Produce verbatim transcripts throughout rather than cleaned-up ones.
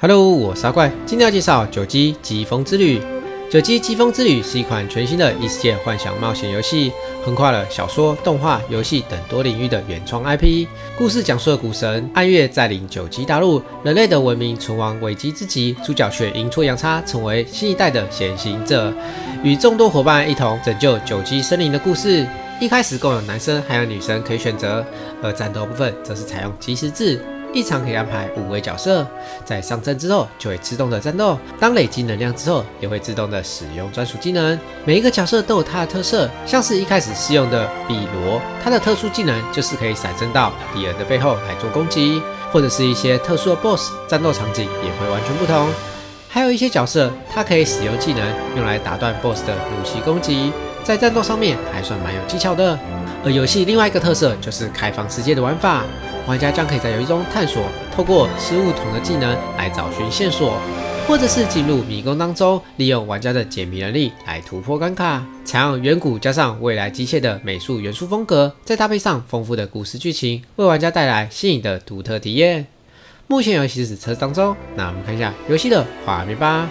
Hello， 我是阿怪，今天要介绍《九击疾风之旅》。《九击疾风之旅》是一款全新的异世界幻想冒险游戏，横跨了小说、动画、游戏等多领域的原创 I P。故事讲述了古神暗月占领九击大陆，人类的文明存亡危机之际，主角却阴错阳差成为新一代的先行者，与众多伙伴一同拯救九击森林的故事。一开始共有男生还有女生可以选择，而战斗部分则是采用即时制。一场可以安排五位角色，在上阵之后就会自动的战斗，当累积能量之后也会自动的使用专属技能。每一个角色都有它的特色，像是一开始试用的比罗，它的特殊技能就是可以闪身到敌人的背后来做攻击，或者是一些特殊的 B O S S 战斗场景也会完全不同。还有一些角色，它可以使用技能用来打断 B O S S 的弩袭攻击，在战斗上面还算蛮有技巧的。而游戏另外一个特色就是开放世界的玩法，玩家将可以在游戏中探索，透过吃不同的技能来找寻线索，或者是进入迷宫当中，利用玩家的解谜能力来突破关卡。采用远古加上未来机械的美术元素风格，再搭配上丰富的故事剧情，为玩家带来新颖的独特体验。目前游戏是测试当中，那我们看一下游戏的画面吧。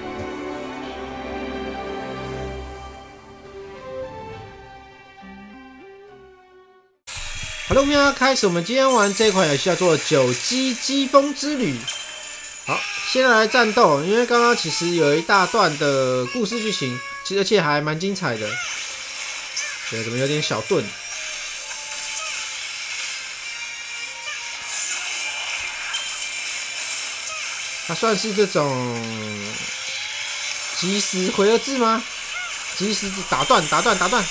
好了，我们要开始我们今天玩这款游戏叫做《九击疾风之旅》。好，先来战斗，因为刚刚其实有一大段的故事剧情，其实而且还蛮精彩的。对，怎么有点小顿？它算是这种即时回合制吗？即时打断，打断，打断。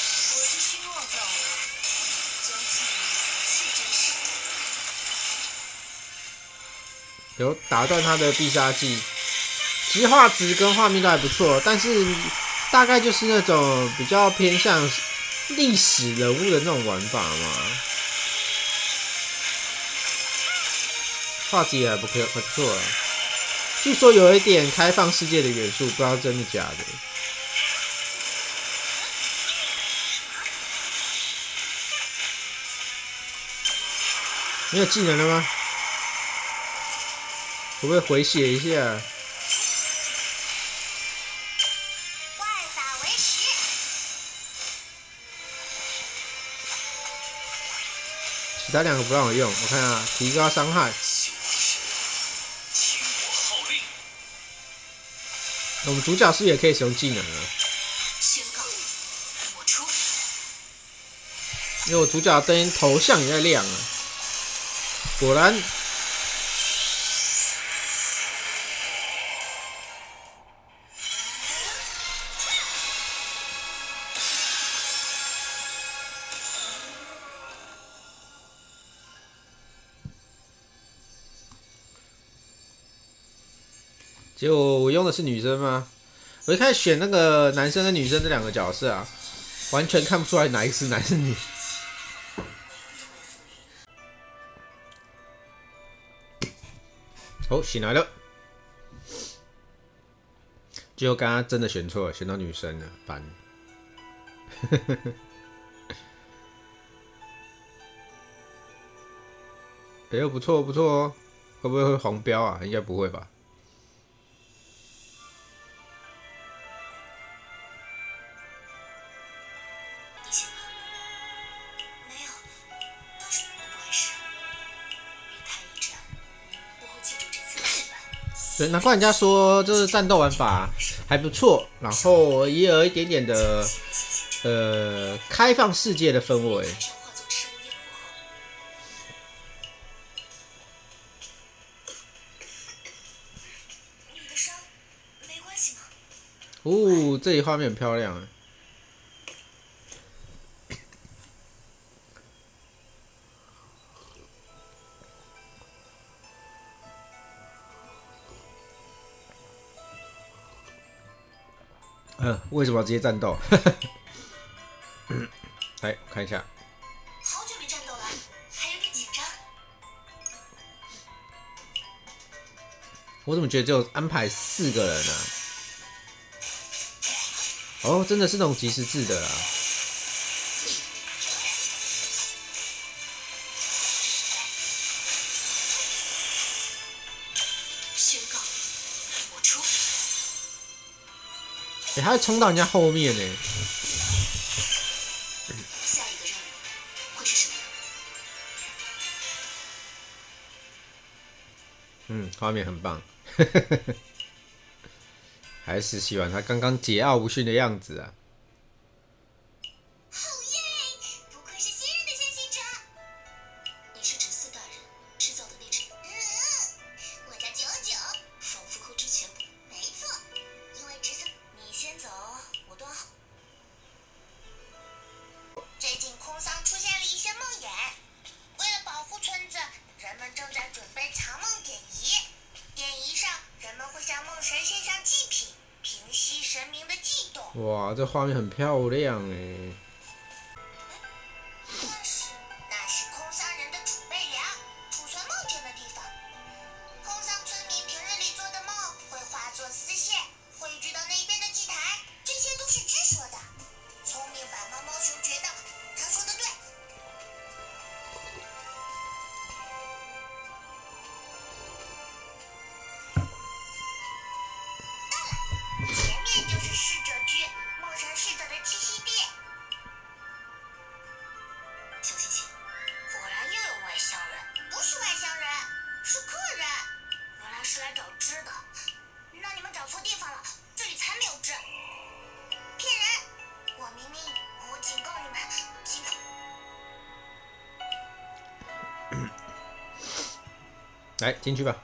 有打断他的必杀技，其实画质跟画面都还不错，但是大概就是那种比较偏向历史人物的那种玩法嘛，画质也还不错，不错啊。据说有一点开放世界的元素，不知道真的假的。没有技能了吗？会不会回血一下？其他两个不让我用，我看啊，提高伤害。我们主角是不是也可以使用技能啊？因为我主角的灯头像也在亮啊，果然。结果我用的是女生吗？我一开始选那个男生跟女生这两个角色啊，完全看不出来哪一个是男是女。哦，醒来了。结果刚刚真的选错了，选到女生了，烦。哎呦，不错不错哦，会不会会黄标啊？应该不会吧？对，难怪人家说这战斗玩法还不错，然后也有一点点的呃开放世界的氛围。哦，这里画面很漂亮啊。嗯，为什么要直接战斗？来，我看一下。好久没战斗了，还有点紧张。我怎么觉得只有安排四个人啊？哦，真的是那种即时制的啦。宣告哎、欸，他会冲到人家后面呢。 下一个任务会是什么呢？ 嗯，画面很棒，还是喜欢他刚刚桀骜不驯的样子啊。 好耶！不愧是新任的先行者。你是指四大人制造的那只？嗯，我叫九九。仿佛扣之前不？没错，因为只是你先走，我端好。最近空桑出现了一些梦魇，为了保护村子，人们正在准备藏梦典仪。典仪上，人们会向梦神献上祭品，平息神明的悸动。 哇，这画面很漂亮哎。 那是那是空桑人的储备粮，储存梦境的地方。空桑村民平日里做的梦会化作丝线，汇聚到那边的祭台。这些都是知说的。聪明版猫猫熊觉得他说的对。前面就是逝者居，梦神逝者的栖息地。小星星，果然又有外乡人，不是外乡人，是客人。原来是来找吃的，那你们找错地方了，这里才没有吃。骗人！我明明，我警告你们，警告。 来进去吧。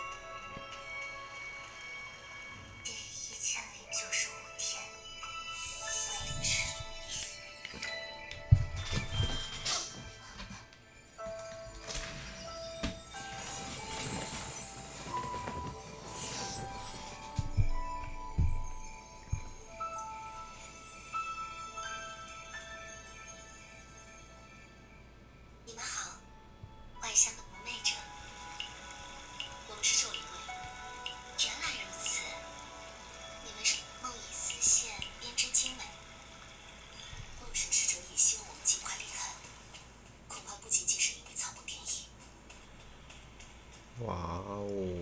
第一千零九十五天，魏凌晨。你们好，外乡的不媚者，我们是狩猎队。原来如此，你们是梦以丝线编织精美。梦神使者也希望我们尽快离开，恐怕不仅仅是因为草木变异。 哇哦！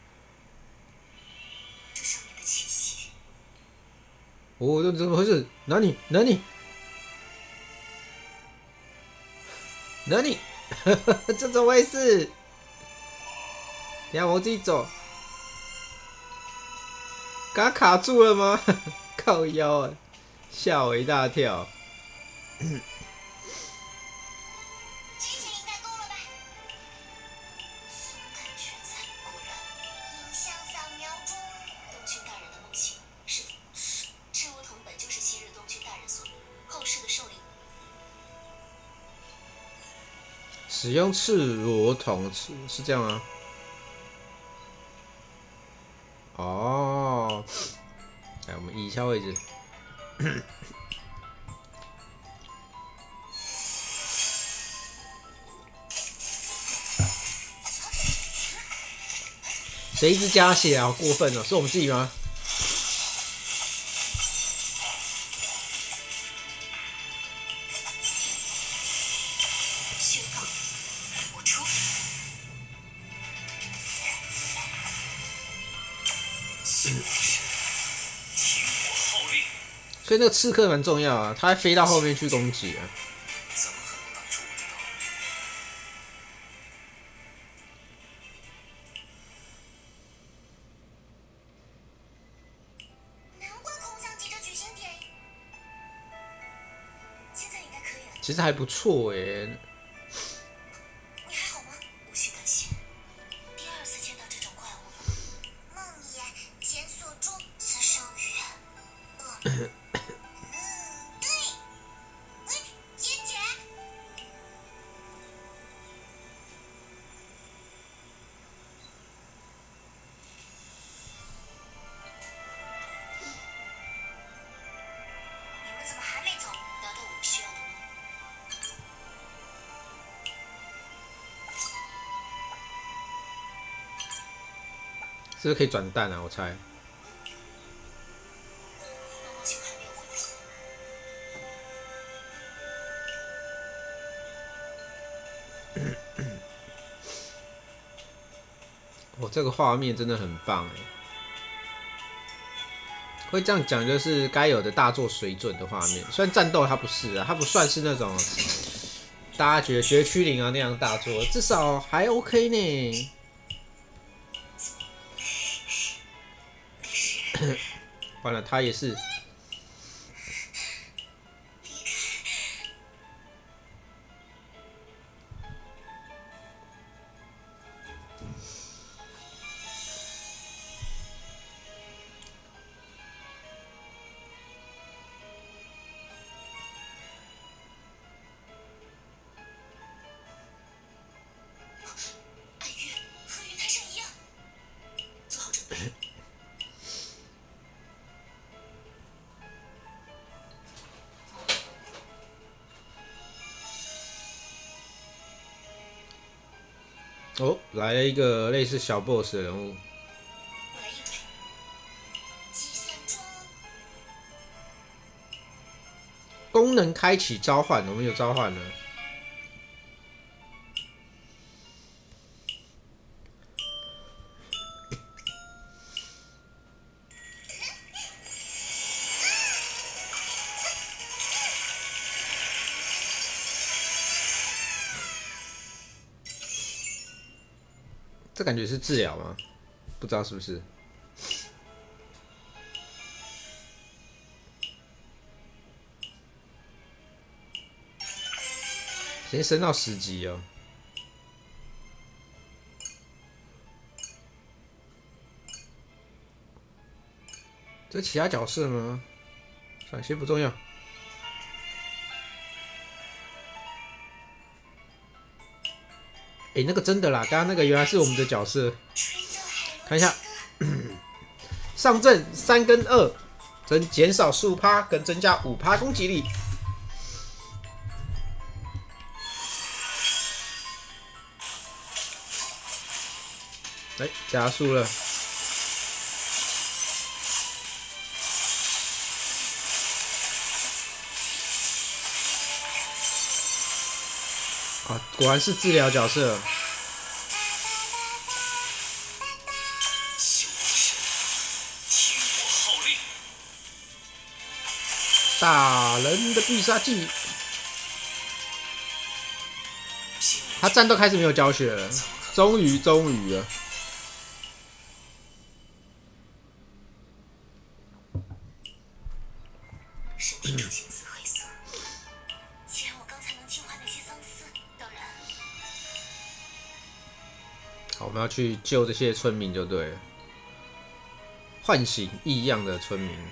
这上面的气息， 哦，这怎么回事？哪里？哪里？哪里？这怎么回事？等一下我自己走。刚卡住了吗？靠腰啊！吓我一大跳。 这些应该够了吧？总感觉在果然。影像扫描中，东君大人的梦境是是赤梧桐本就是昔日东君大人所后世的兽灵。 使用赤裸桶是是这样吗？哦，来，我们移一下位置。谁一直加血啊？好过分哦！是我们自己吗？ 宣告，我出。 听我号令！ 所以那个刺客蛮重要啊，他还飞到后面去攻击啊。 怎么可能挡住我的刀？ 难怪空桑急着举行典礼。现在应该可以了。 其实还不错哎。 你还好吗？无需担心。第二次见到这种怪物，梦魇检索中，此生于恶梦。嗯，对。喂，姐姐。你们怎么还没走？拿到我们需要的梦。 是不是可以转蛋啊？我猜。 猫猫熊还没有回来。 哦，这个画面真的很棒哎！ 会这样讲，就是该有的大作水准的画面。虽然战斗它不是啊，它不算是那种大家觉得绝区零啊那样大作，至少还 OK 呢。完了，他也是。哦，来了一个类似小 boss 的人物。 我来应对。计算中。 功能开启召唤，我们有召唤了。这感觉是治疗吗？不知道是不是。先升到十级哦。这其他角色吗？算了，先不重要。哎、欸，那个真的啦，刚刚那个原来是我们的角色。看一下，上阵三跟二，增减少十五趴，跟增加五趴攻击力。哎、欸，加速了。啊，果然是治疗角色。大人的必杀技，他战斗开始没有教学了，终于终于了。 身体出现紫黑色，既然我刚才能净化那些丧尸，当然。 好，我们要去救这些村民就对了，唤醒异样的村民。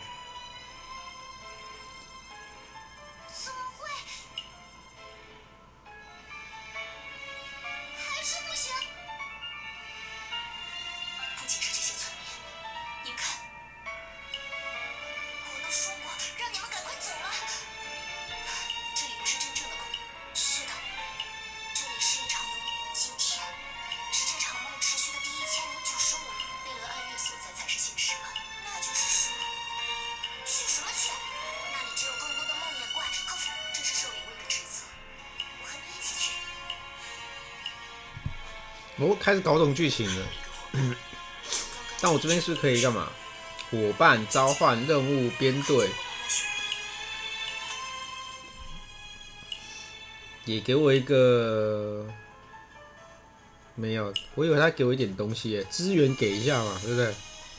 我、哦、开始搞懂剧情了，但我这边是可以干嘛？伙伴召唤任务编队，也给我一个没有，我以为他给我一点东西耶，资源给一下嘛，对不对？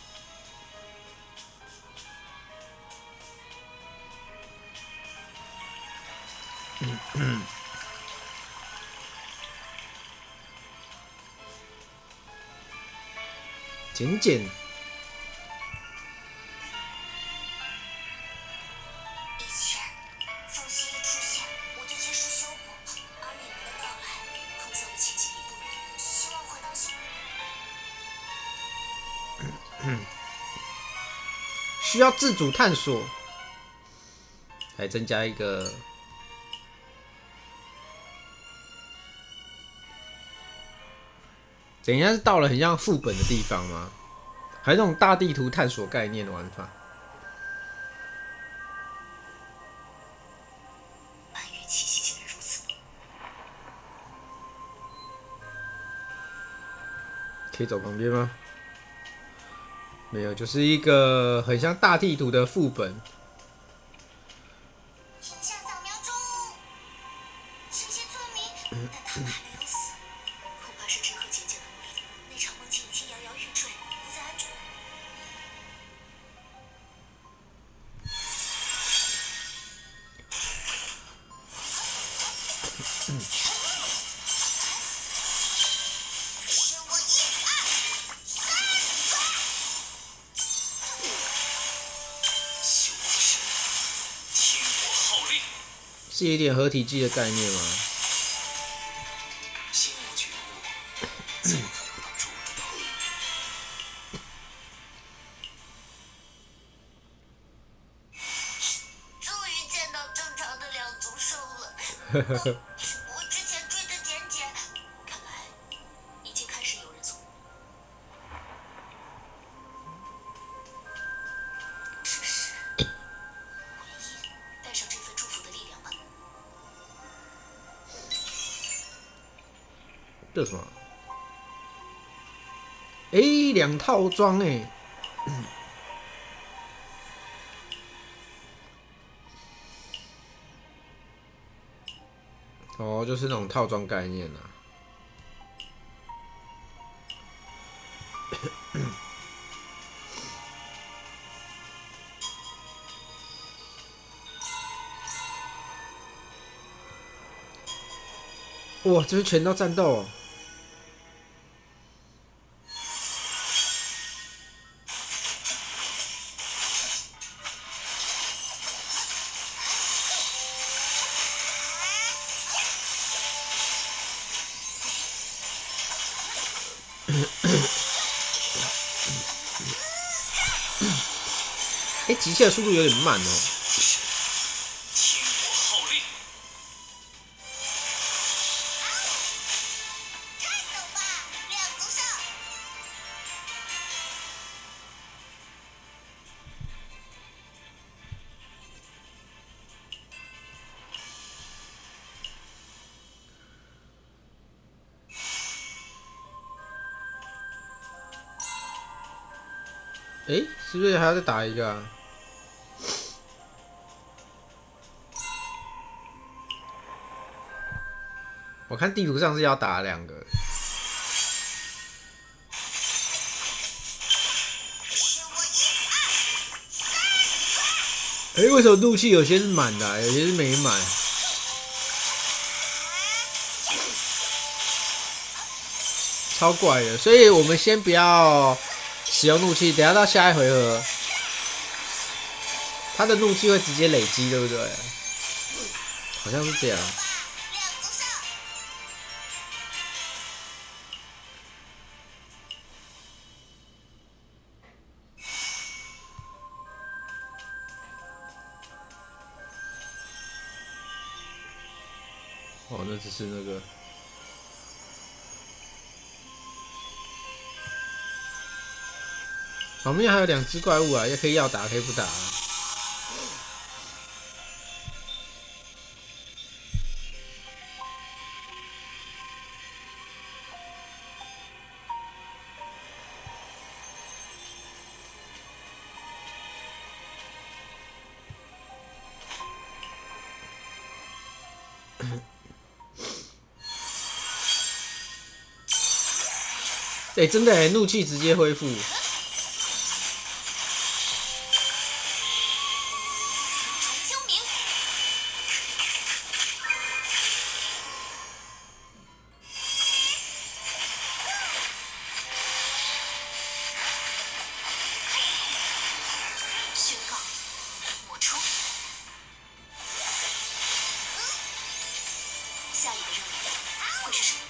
减减， 以前缝隙一出现，我就及时修补，而你们的到来，碰撞的前进一步，希望会当心。 需要自主探索，还增加一个。等一下是到了很像副本的地方吗？还是那种大地图探索概念的玩法？ 暗月气息竟然如此浓， 可以走旁边吗？ 没有，就是一个很像大地图的副本。 影像扫描中，是些村民，但他们还没有死，恐怕是陈和姐姐的努力，那场梦境已经摇摇欲坠，不再安全。是我一二三， 修为神，听我号令。 是有点合体技的概念吗？ 心无觉悟，怎么可能帮助我的道理？ 终于见到正常的两足兽了。我之前追的简简，看来已经开始有人从。只是，我也带上这份祝福的力量吧。 这什么？哎、欸，两套装哎。哦，就是那种套装概念啊。哇，这是拳道战斗、哦。哎，极限的速度有点慢哦。 听我号令。 看懂吧，两足兽。 哎，是不是还要再打一个啊？我看地图上是要打两个。 是我一二三， 哎，为什么怒气有些是满的、啊，有些是没满？超怪的，所以我们先不要使用怒气，等下到下一回合，他的怒气会直接累积，对不对？好像是这样。 两足兽。 哦，那只是那个。旁边还有两只怪物啊，也可以要打，可以不打、啊。哎、欸，真的哎，怒气直接恢复。 重秋明。宣告，我出。下一个任务会是什么？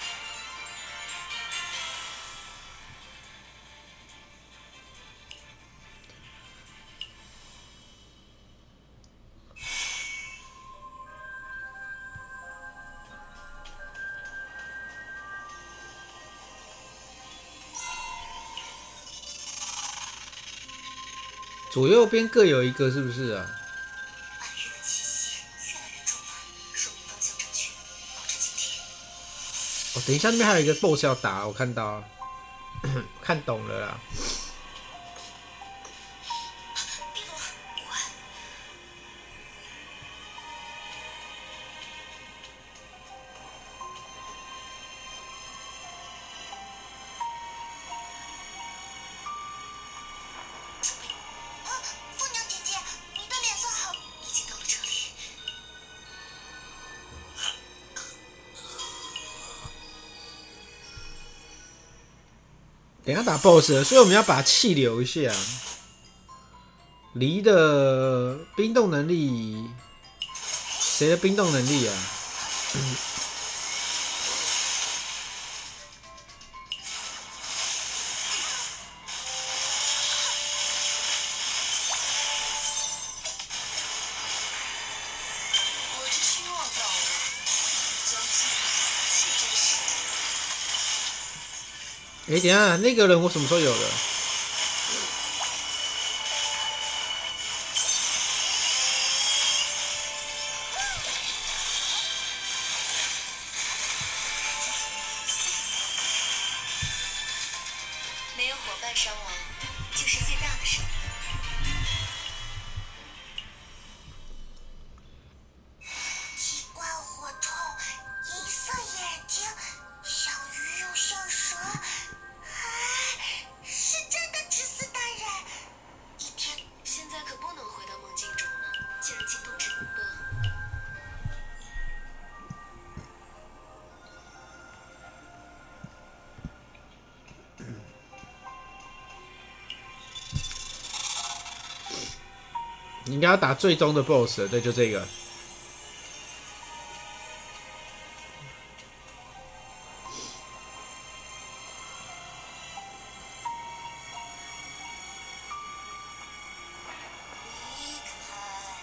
左右边各有一个，是不是啊？ 暗日的气息越来越重了，说明方向正确，保持警惕。 哦，等一下，那边还有一个 boss 要打，我看到，看懂了啦。 等一下打 B O S S 了，所以我们要把气留一下。离的冰冻能力，谁的冰冻能力啊？嗯哎、欸，等一下，那个人我什么时候有的？ 没有伙伴伤亡，就是最大的胜利。 奇怪火头，银色眼睛，像鱼又像蛇，哎，是真的直死大人。一天， 现在可不能回到梦境中了，既然惊动直播。 你应该要打最终的 B O S S 了，对，就这个。 离开，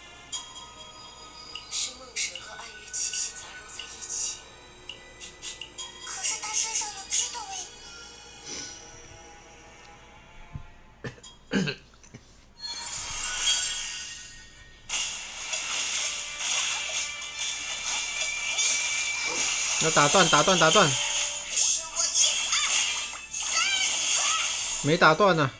是梦神和暗月气息杂糅在一起。 可是他身上有枝的味。 要打断，打断，打断，没打断呢、啊。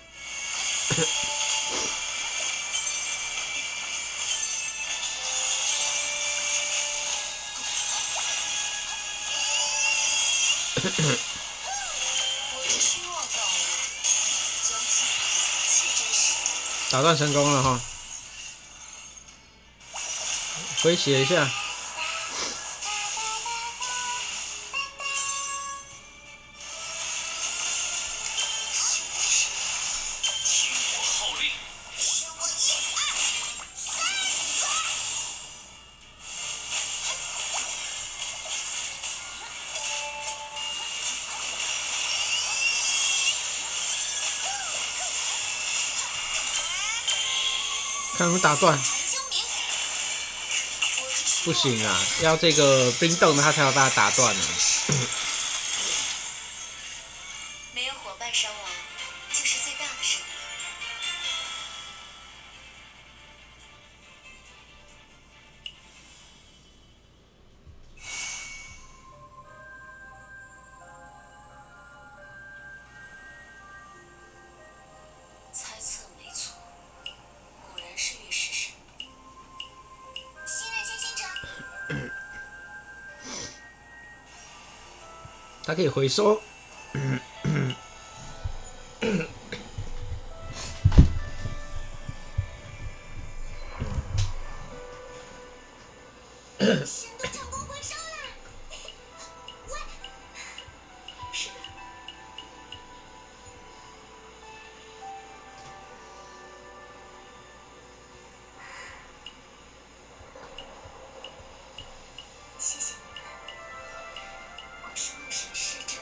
我只需若造物，将记忆弃真实。 打断成功了哈，回血一下。看能不能打断，不行啊，要这个冰冻的他才要把它打断呢、啊。 没有伙伴伤亡，就是最大的胜利。猜测没错，果然是月食神。 新任先行者， 它可以回收。 神都成功回收了。喂， 是的，谢谢你们，我是梦神使者。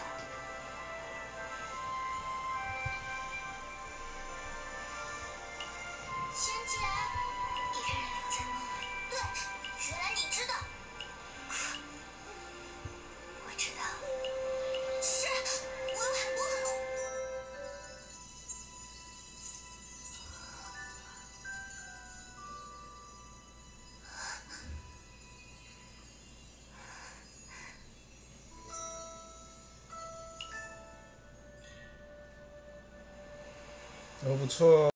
芊姐， 一个人留在梦里， 对，原来你知道。 我知道。 是，我有很多很多。 哦，不错。